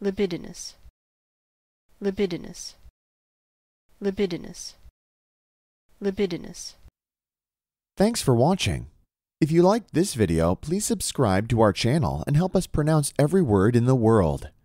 libidinous, libidinous, libidinous, libidinous. Thanks for watching. If you liked this video, please subscribe to our channel and help us pronounce every word in the world.